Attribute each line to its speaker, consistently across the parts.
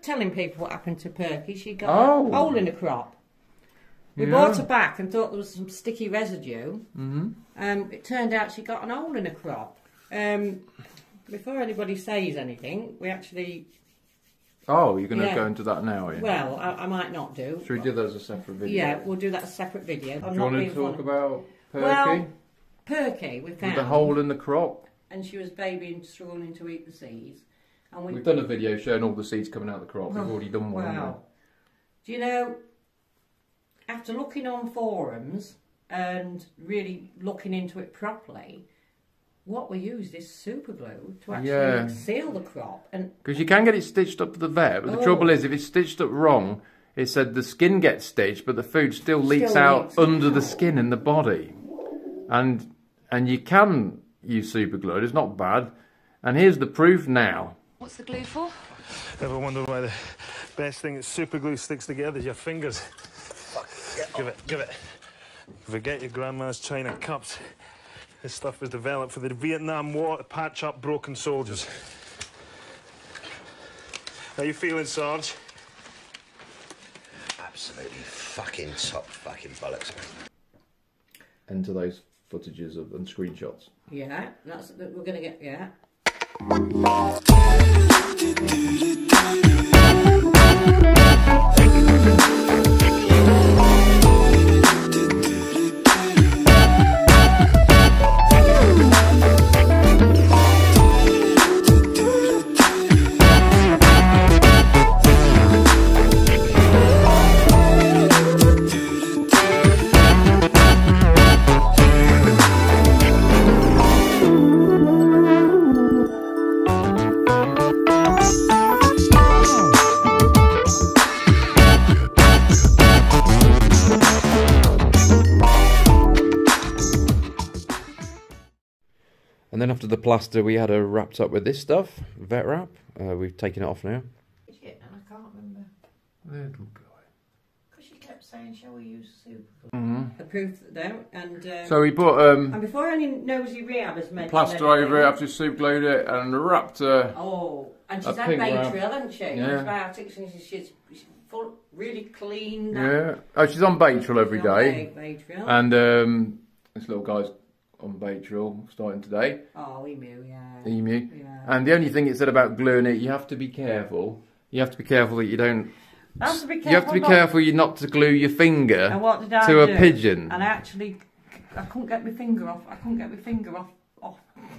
Speaker 1: telling people what happened to Perky. She got a hole in the crop. We brought her back and thought there was some sticky residue. It turned out she got an hole in the crop. Before anybody says anything, we actually...
Speaker 2: Oh, you're going to go into that now, are you?
Speaker 1: Well, I might not do.
Speaker 2: Should we do that as a separate video?
Speaker 1: Yeah, we'll do that as a separate video.
Speaker 2: Do you want to talk about Perky?
Speaker 1: Well, Perky, we found.
Speaker 2: With the hole in the crop.
Speaker 1: And she was babying, struggling to eat the seeds. And
Speaker 2: we've done a video showing all the seeds coming out of the crop. We've already done one.
Speaker 1: Wow. Do you know, after looking on forums and really looking into it properly, what we used is super glue to actually seal the crop.
Speaker 2: Because you can get it stitched up to the vet, but the trouble is, if it's stitched up wrong, it said the skin gets stitched, but the food still leaks out under the skin in the body. And you can use super glue, it's not bad. And here's the proof now.
Speaker 3: What's the glue for?
Speaker 4: Ever wondered why the best thing that super glue sticks together is your fingers? Give it. Forget your grandma's china cups. This stuff was developed for the Vietnam War to patch up broken soldiers. How you feeling, Sarge?
Speaker 5: Absolutely fucking top fucking bollocks.
Speaker 2: Enter those footages and screenshots.
Speaker 1: Yeah, we're going to get, yeah.
Speaker 2: And then after the plaster, we had her wrapped up with this stuff, vet wrap. We've taken it off now.
Speaker 1: And I can't remember.
Speaker 2: Little guy.
Speaker 1: Because she kept saying, shall we use super glue? The proof though, and...
Speaker 2: so we put...
Speaker 1: and before any nosy rehabbers mentioned
Speaker 2: plaster over it after super glued it and wrapped her...
Speaker 1: Oh, and she's had Baytril, hasn't she? Antibiotics, and she's full, really clean.
Speaker 2: Yeah. Oh, she's on Baytril every day.
Speaker 1: Baytril.
Speaker 2: And this little guy's on Baytril starting today.
Speaker 1: Oh, Emu, yeah.
Speaker 2: Emu. Yeah. And the only thing it said about gluing it, you have to be careful. You have to be careful that you don't... You have to be careful you not to glue your finger to a pigeon.
Speaker 1: And I couldn't get my finger off. Off.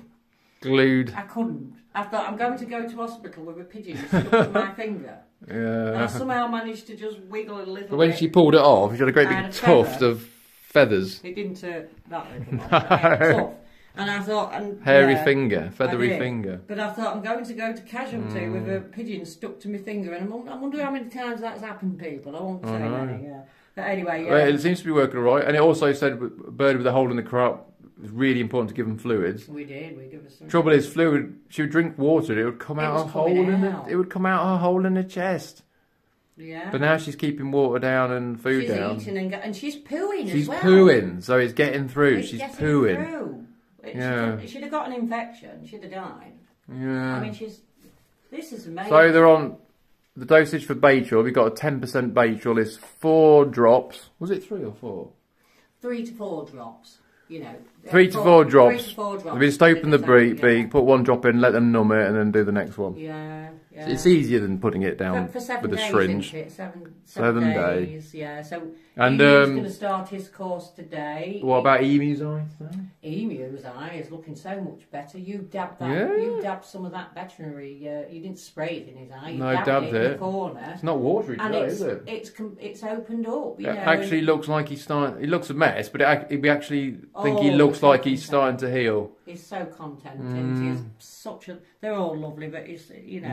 Speaker 2: Glued.
Speaker 1: I couldn't. I thought, I'm going to go to hospital with a pigeon stuck to my finger.
Speaker 2: Yeah.
Speaker 1: And I somehow managed to just wiggle a little bit.
Speaker 2: But when she pulled it off, she had a great big tuft of feathers.
Speaker 1: It didn't turn that little tough. And I thought...
Speaker 2: Hairy finger, feathery finger.
Speaker 1: But I thought, I'm going to go to casualty with a pigeon stuck to my finger. And I wonder how many times that's happened, people. I won't say many, But anyway,
Speaker 2: Well, it seems to be working all right. And it also said a bird with a hole in the crop, it's really important to give them fluids.
Speaker 1: We did, we give her some...
Speaker 2: Trouble is, fluid, she would drink water, it would come out her hole it would come out her hole in the chest.
Speaker 1: Yeah.
Speaker 2: But now she's keeping water down and food down.
Speaker 1: She's eating and she's pooing
Speaker 2: as
Speaker 1: well.
Speaker 2: She's pooing, so it's getting through.
Speaker 1: It's
Speaker 2: she's
Speaker 1: getting
Speaker 2: pooing.
Speaker 1: Through. She'd have got an infection. She'd have died.
Speaker 2: Yeah.
Speaker 1: I mean, this is amazing.
Speaker 2: So they're on the dosage for Baytril. We've got a 10% Baytril. Is 4 drops. Was it 3 or 4?
Speaker 1: 3 to 4 drops. You know.
Speaker 2: 3 to 4 drops.
Speaker 1: 3 to 4 drops.
Speaker 2: We just open the beak, put 1 drop in, let them numb it, and then do the next one.
Speaker 1: Yeah. Yeah.
Speaker 2: It's easier than putting it down
Speaker 1: for 7
Speaker 2: with a
Speaker 1: days,
Speaker 2: syringe.
Speaker 1: Isn't it? 7
Speaker 2: days.
Speaker 1: Yeah. So
Speaker 2: and
Speaker 1: Emu's going to start his course today.
Speaker 2: What about Emu's eye?
Speaker 1: Emu's eye is looking so much better. You dabbed that. Yeah. You dabbed some of that veterinary. You didn't spray it in his eye. You dabbed it in the corner.
Speaker 2: It's not watery today, is it?
Speaker 1: It's opened up. You know,
Speaker 2: actually looks like he's starting. It looks a mess, but we actually think he looks like he's starting to heal.
Speaker 1: He's so content, and he's such a. They're all lovely, but it's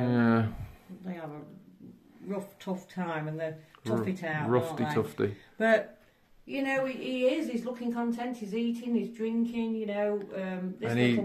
Speaker 1: they have a rough, tough time, and they're tough it out.
Speaker 2: Tufty.
Speaker 1: But you know, he is. He's looking content. He's eating. He's drinking. You know, this little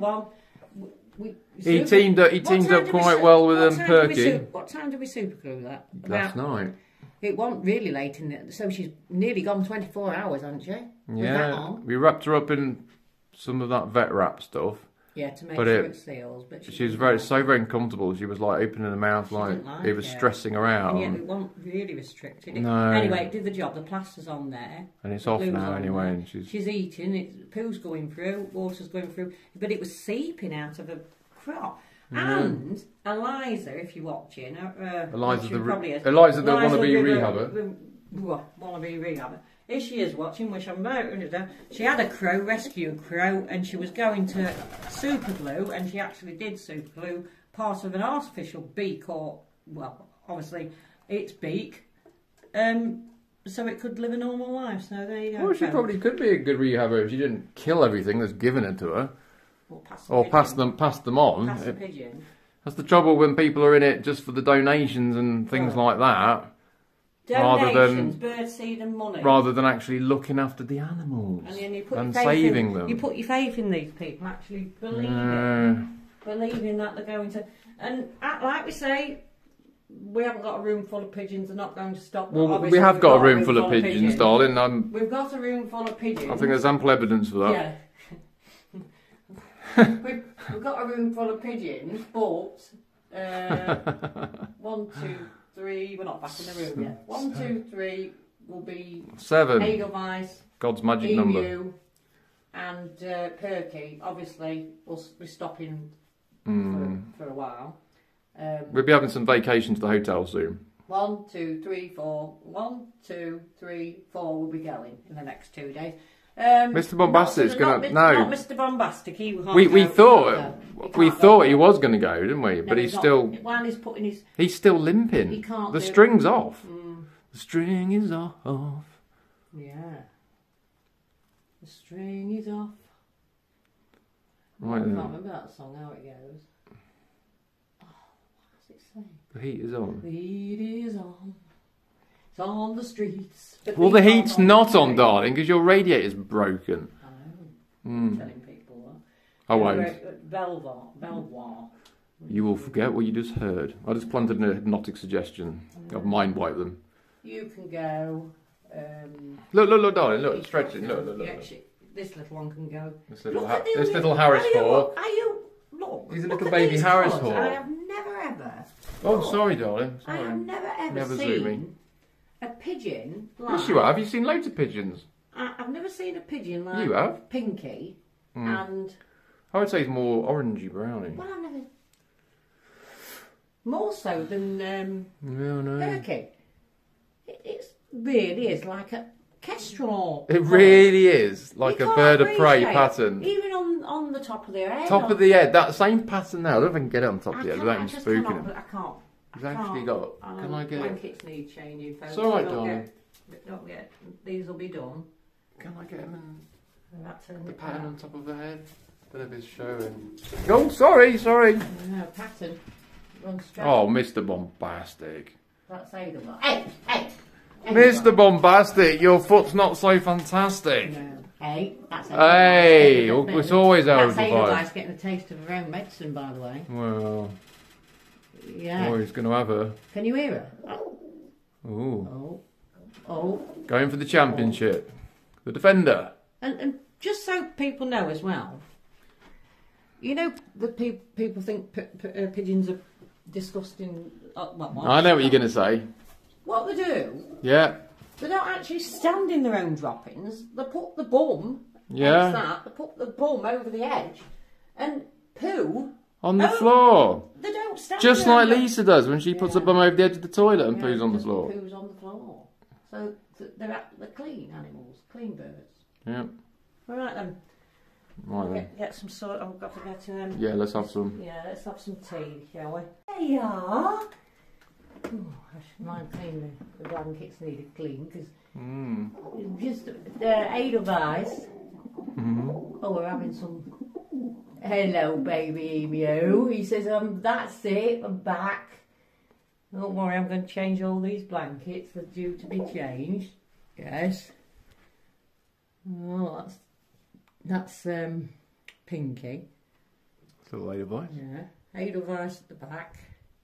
Speaker 1: one.
Speaker 2: He teamed up quite well with Perky.
Speaker 1: What time did we super glue that?
Speaker 2: Last night.
Speaker 1: It wasn't really late in it, so she's nearly gone 24 hours, hasn't she?
Speaker 2: Yeah. We wrapped her up in some of that vet wrap stuff.
Speaker 1: Yeah, to make sure it seals. But
Speaker 2: she was very uncomfortable. She was like opening her mouth like it was stressing her out.
Speaker 1: And yet we weren't really restricted. No. Anyway, it did the job. The plaster's on there.
Speaker 2: And it's off now anyway. And she's
Speaker 1: eating. Poo's going through. Water's going through. But it was seeping out of her crop. And Eliza, if you're watching,
Speaker 2: Eliza the wannabe rehabber.
Speaker 1: Wannabe rehabber. If she is watching, which I'm not, she had a crow, rescue crow, and she was going to super glue, and she actually did super glue part of an artificial beak, or, well, obviously, its beak, so it could live a normal life. So there you go.
Speaker 2: Well, she probably could be a good rehabber if she didn't kill everything that's given it to her. Or pass them on.
Speaker 1: Pass the pigeon.
Speaker 2: That's the trouble when people are in it just for the donations and things like that.
Speaker 1: Donations, birdseed and money.
Speaker 2: Rather than actually looking after the animals and saving them.
Speaker 1: You put your faith in these people, actually believing that they're going to... And like we say, we haven't got a room full of pigeons, they're not going to stop.
Speaker 2: Well, we have got a room full of pigeons, darling.
Speaker 1: We've got a room full of pigeons.
Speaker 2: I think there's ample evidence for that.
Speaker 1: Yeah. we've got a room full of pigeons, but 1, 2, 3, we're not back in the room yet. 1, 2, 3 will be
Speaker 2: 7.
Speaker 1: Edelweiss,
Speaker 2: God's magic
Speaker 1: Emu,
Speaker 2: number.
Speaker 1: And Perky. Obviously, we'll be stopping for a while.
Speaker 2: We'll be having some vacation to the hotel soon.
Speaker 1: 1, 2, 3, 4. 1, 2, 3, 4 will be going in the next 2 days.
Speaker 2: Mr. Bombastic's gonna
Speaker 1: not Mr. Bombastic.
Speaker 2: We thought he was gonna go, didn't we?
Speaker 1: No,
Speaker 2: but he's still.
Speaker 1: While he's putting his.
Speaker 2: He's still limping.
Speaker 1: He can't.
Speaker 2: The string's off. The string is off.
Speaker 1: Yeah. The string is off.
Speaker 2: Right.
Speaker 1: I can't remember that song. How it goes. Oh, what does it say?
Speaker 2: The heat is on.
Speaker 1: The heat is on. It's on the streets.
Speaker 2: Well, the heat's not on, darling, because your radiator's broken.
Speaker 1: I know. I'm telling people that.
Speaker 2: I won't.
Speaker 1: Belvoir.
Speaker 2: You will forget what you just heard. I just planted a hypnotic suggestion. I've mind wiped them.
Speaker 1: You can go.
Speaker 2: Look, darling, look, stretching. Look.
Speaker 1: Yeah, this little one can go.
Speaker 2: This little Harris horse.
Speaker 1: Look.
Speaker 2: He's a little baby Harris horse.
Speaker 1: I have never ever.
Speaker 2: Oh, sorry, darling. Sorry.
Speaker 1: I have never seen a pigeon like...
Speaker 2: Yes, you have. You've seen loads of pigeons.
Speaker 1: I've never seen a pigeon like...
Speaker 2: You have?
Speaker 1: Pinky. And...
Speaker 2: I would say he's more orangey browny.
Speaker 1: Well, I've never... More so than Perky. It really is like a kestrel.
Speaker 2: It really is like a bird of prey pattern.
Speaker 1: Even on the top of their head.
Speaker 2: Top of the head, that same pattern now. I don't know if I can get it on top of the head without him spooking him.
Speaker 1: I can't.
Speaker 2: He's actually got... Can I get it?
Speaker 1: Blankets need changing.
Speaker 2: It's alright, darling.
Speaker 1: Don't get... These will be done.
Speaker 2: Can I get him and
Speaker 1: the
Speaker 2: pattern on top of the head? I don't know if it's showing. Oh, sorry.
Speaker 1: No, pattern.
Speaker 2: Oh, Mr. Bombastic.
Speaker 1: That's Edelweiss. Hey!
Speaker 2: Mr. Bombastic, your foot's not so fantastic.
Speaker 1: No. Hey, that's
Speaker 2: Hey, it's always Edelweiss.
Speaker 1: That's Edelweiss getting a taste of her own medicine, by the way.
Speaker 2: Well...
Speaker 1: Yeah.
Speaker 2: Oh, he's going to have her.
Speaker 1: Can you hear her?
Speaker 2: Ooh.
Speaker 1: Oh.
Speaker 2: Going for the championship. The defender.
Speaker 1: And just so people know as well, you know, the people think pigeons are disgusting.
Speaker 2: I know what you're going to say.
Speaker 1: What they do?
Speaker 2: Yeah.
Speaker 1: They don't actually stand in their own droppings. They put the bum.
Speaker 2: Yeah.
Speaker 1: They put the bum over the edge and poo.
Speaker 2: On the floor.
Speaker 1: They don't stand
Speaker 2: just like Lisa does when she puts her bum over the edge of the toilet and poos on the floor.
Speaker 1: Poos on the floor. So they're clean animals, clean birds.
Speaker 2: Yeah.
Speaker 1: All right then.
Speaker 2: Right then.
Speaker 1: Get some sort. I've got to get
Speaker 2: yeah, let's have some.
Speaker 1: Yeah, let's have some tea, shall we? There you are. Oh, I should mind cleaning the blankets needed clean because just Edelweiss. Oh, we're having some. Hello, baby emu. He says, that's it, I'm back. Don't worry, I'm going to change all these blankets. They're due to be changed. Yes. Oh, that's Pinky.
Speaker 2: Little Edelweiss.
Speaker 1: Yeah. Edelweiss at the back.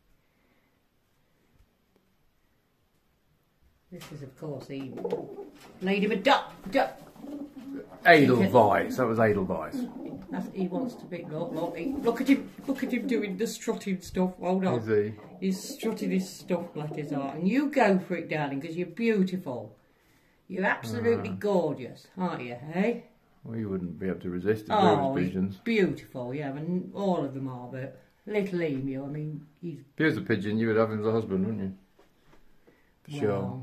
Speaker 1: This is, of course, Emu. Lady of a duck.
Speaker 2: Edelweiss. That was Edelweiss.
Speaker 1: He wants to be. Look at him doing the strutting stuff. Hold on.
Speaker 2: Is he?
Speaker 1: He's strutting his stuff, bless his heart. And you go for it, darling, because you're beautiful. You're absolutely gorgeous, aren't you, eh?
Speaker 2: Well, you wouldn't be able to resist if
Speaker 1: Oh,
Speaker 2: there was pigeons.
Speaker 1: he's beautiful, yeah, and all of them are, but little Emu, I mean, he's...
Speaker 2: If he was a pigeon, you would have him as a husband, wouldn't you? For sure.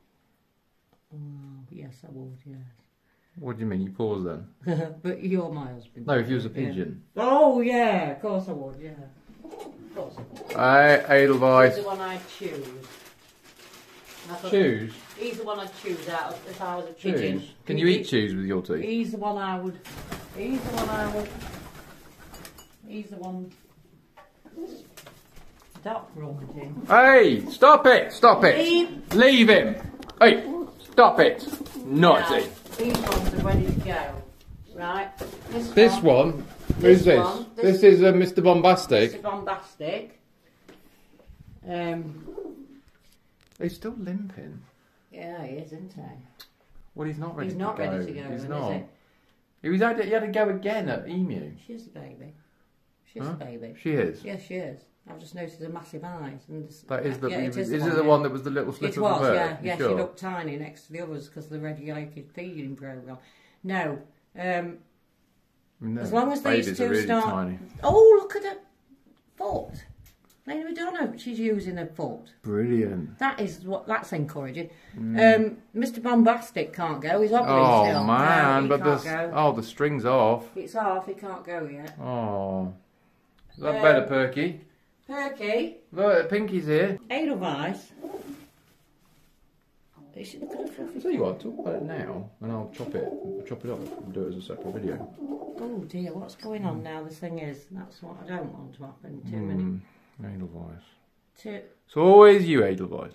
Speaker 1: Yes, I would, yes.
Speaker 2: What do you mean? You pause then?
Speaker 1: But you're my husband.
Speaker 2: No, if you was a pigeon.
Speaker 1: Yeah. Oh, yeah, of course I would, yeah. Of course I would.
Speaker 2: Hey, Edelweiss.
Speaker 1: He's the one I'd choose.
Speaker 2: Choose?
Speaker 1: He's the one I'd choose out of, if I was a pigeon.
Speaker 2: Choose. Can you eat choose with your teeth?
Speaker 1: He's the one I would... He's the one... Stop rummaging.
Speaker 2: Hey, stop it! Stop it! Leave him! Hey, stop it! Naughty!
Speaker 1: These ones are ready to go. Right?
Speaker 2: This one? Who's this? This is Mr. Bombastic.
Speaker 1: Mr. Bombastic.
Speaker 2: He's still limping.
Speaker 1: Yeah, he is, isn't he?
Speaker 2: Well, he's not ready to go.
Speaker 1: He's not ready to go.
Speaker 2: He's
Speaker 1: then,
Speaker 2: not.
Speaker 1: Is
Speaker 2: He had to go again at Emu.
Speaker 1: She's the baby. She's the baby.
Speaker 2: She is?
Speaker 1: Yes, she is. I've just noticed her massive eyes. And
Speaker 2: That is the...
Speaker 1: yeah,
Speaker 2: is it the one that was the little slip of the bird?
Speaker 1: Yeah, yeah.
Speaker 2: Sure?
Speaker 1: She looked tiny next to the others because of the regulated feeding programme. No.
Speaker 2: No,
Speaker 1: as long as these
Speaker 2: babies
Speaker 1: two
Speaker 2: are really
Speaker 1: start...
Speaker 2: tiny.
Speaker 1: Oh, look at her foot. Lady Madonna, she's using her foot.
Speaker 2: Brilliant.
Speaker 1: That's encouraging. Mr. Bombastic can't go. He's ugly still.
Speaker 2: Oh man,
Speaker 1: no,
Speaker 2: but the string's off.
Speaker 1: It's off. He can't go yet.
Speaker 2: Oh, is that better, Perky?
Speaker 1: Perky.
Speaker 2: Look, Pinky's here.
Speaker 1: Edelweiss. Look at her fluffy.
Speaker 2: Tell you what, talk about it now, and I'll chop it up, and do it as a separate video.
Speaker 1: Oh dear, what's going on now? The thing is, that's what I don't want to happen. Too many.
Speaker 2: Edelweiss.
Speaker 1: It's
Speaker 2: always you, Edelweiss.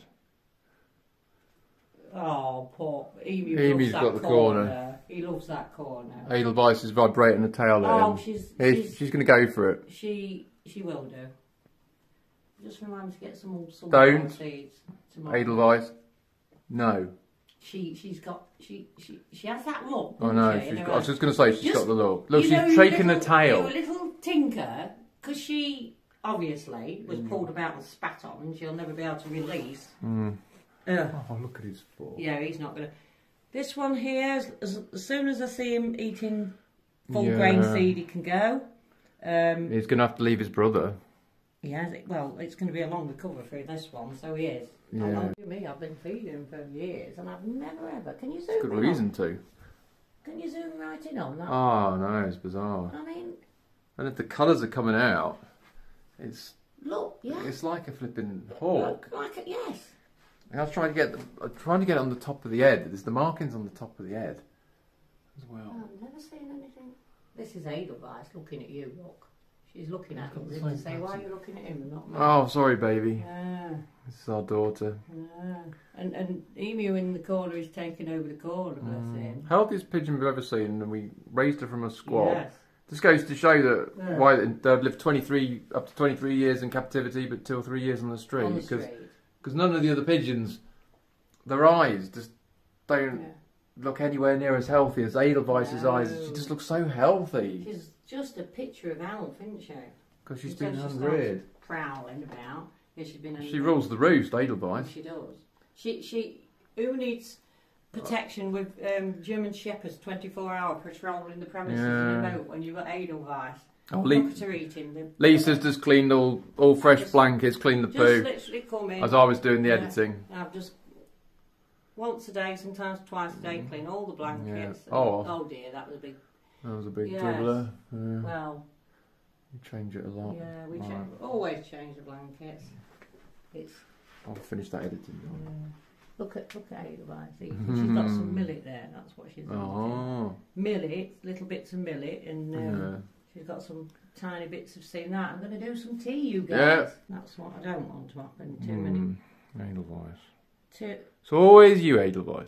Speaker 1: Oh, poor Emu.
Speaker 2: Emu's got the corner.
Speaker 1: He loves that corner.
Speaker 2: Edelweiss is vibrating the tail at him. She's going to go for it.
Speaker 1: She will do. Just remind me to get some
Speaker 2: Don't.
Speaker 1: Seeds.
Speaker 2: Edelweiss. No.
Speaker 1: She has that look.
Speaker 2: Oh no, I was just going to say she's got the look. Look, she's
Speaker 1: know,
Speaker 2: shaking the tail.
Speaker 1: You're a little tinker, because she obviously was pulled about and spat on, and she'll never be able to release.
Speaker 2: Oh, look at his foot.
Speaker 1: Yeah, he's not going to. This one here, as soon as I see him eating full grain seed, he can go.
Speaker 2: He's going to have to leave his brother.
Speaker 1: Yeah, well, it's going to be a long recovery for this one, so he is.
Speaker 2: Yeah.
Speaker 1: Me, I've been feeding him for years, and I've never ever. Can you zoom?
Speaker 2: Good reason to.
Speaker 1: Can you zoom right in on that?
Speaker 2: Oh no, it's bizarre.
Speaker 1: I mean,
Speaker 2: and if the colours are coming out, it's
Speaker 1: yeah,
Speaker 2: it's like a flipping hawk.
Speaker 1: Yes.
Speaker 2: I was trying to get it on the top of the head. There's the markings on the top of the head as well.
Speaker 1: I've never seen anything. This is Edelweiss looking at you. Look, she's looking at him. To say, why are you looking at him and not me?
Speaker 2: Oh, sorry, baby.
Speaker 1: Yeah.
Speaker 2: This is our daughter.
Speaker 1: Yeah. And Emu in the corner is taking over the corner. Bless him.
Speaker 2: Healthiest pigeon we've ever seen, and we raised her from a squab.
Speaker 1: Yes.
Speaker 2: This goes to show that why they've lived up to 23 years in captivity, but 2 or 3 years on the street. Because none of the other pigeons, their eyes just don't look anywhere near as healthy as Edelweiss's eyes. She just looks so healthy.
Speaker 1: She's just a picture of health, isn't she?
Speaker 2: Because she's been unreared.
Speaker 1: Prowling about. Yeah, she's been.
Speaker 2: She rules the roost, Edelweiss.
Speaker 1: She does. Who needs protection with German shepherds 24-hour patrolling the premises in a boat when you've got Edelweiss?
Speaker 2: Oh,
Speaker 1: look at her eating.
Speaker 2: Lisa's just cleaned all fresh blankets, cleaned the poo.
Speaker 1: Just literally come in.
Speaker 2: As I was doing the editing.
Speaker 1: I've just once a day, sometimes twice a day, clean all the blankets.
Speaker 2: Yeah.
Speaker 1: Oh dear, that was a big.
Speaker 2: That was a big dribbler. Yeah.
Speaker 1: Well.
Speaker 2: You change it a lot.
Speaker 1: Yeah, we always change the blankets.
Speaker 2: I'll finish that editing.
Speaker 1: Look at Edelweiss. She's got some millet there. That's what she's eating. Millet, little bits of millet, and she's got some tiny bits of seed. Now I'm going to do some tea, you guys.
Speaker 2: Yeah.
Speaker 1: That's what I don't want to happen. Too many.
Speaker 2: Edelweiss. So always you, Edelweiss.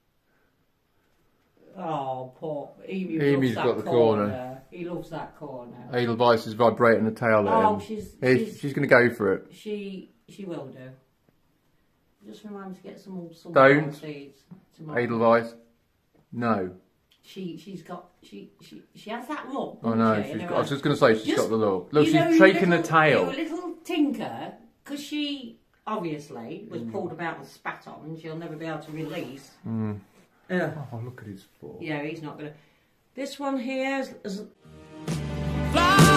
Speaker 1: Oh, poor Emu.
Speaker 2: Emu's got the corner.
Speaker 1: He loves that corner.
Speaker 2: Edelweiss is vibrating the tail at him. She's going to go for it.
Speaker 1: She will do. Just remind me to get some
Speaker 2: Don't.
Speaker 1: seeds.
Speaker 2: Edelweiss. No.
Speaker 1: She's got she has that look.
Speaker 2: Oh no,
Speaker 1: she,
Speaker 2: I was just going to say she's got the look. Look,
Speaker 1: you know,
Speaker 2: she's taking the tail.
Speaker 1: A little tinker, because she obviously was pulled about and spat on, and she'll never be able to release.
Speaker 2: Oh, look at his foot.
Speaker 1: Yeah, he's not going to. This one here is
Speaker 3: Fly